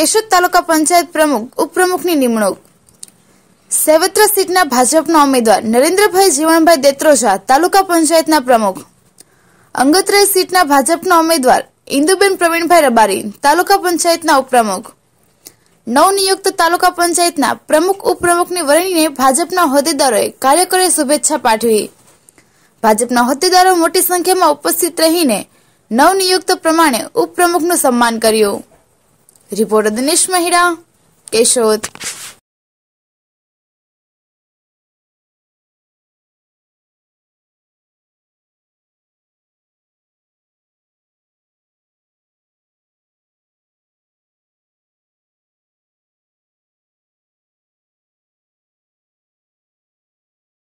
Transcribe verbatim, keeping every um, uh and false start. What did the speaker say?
કેશોદ તાલુકા પંચાયત પ્રમુખ ઉપપ્રમુખની નિમણૂક। સેવત્ર સીટના ભાજપના ઉમેદવાર નરેન્દ્રભાઈ જીવણભાઈ દેત્રોજા તાલુકા પંચાયતના પ્રમુખ। અગતર સીટના ભાજપના ઉમેદવાર ઇન્દુબેન પ્રવીણભાઈ રબારી તાલુકા પંચાયતના ઉપપ્રમુખ। નવનિયુક્ત તાલુકા પંચાયતના પ્રમુખ ઉપપ્રમુખની વરણીને ભાજપના હોદ્દેદારોએ કાર્યકરોએ શુભેચ્છા પાઠવી। ભાજપના હોદ્દેદારો મોટી સંખ્યામાં ઉપસ્થિત રહીને નવનિયુક્ત પ્રમાણે ઉપપ્રમુખનું સન્માન કર્યું। રિપોર્ટર દિનેશ મહિડા, કેશોદ।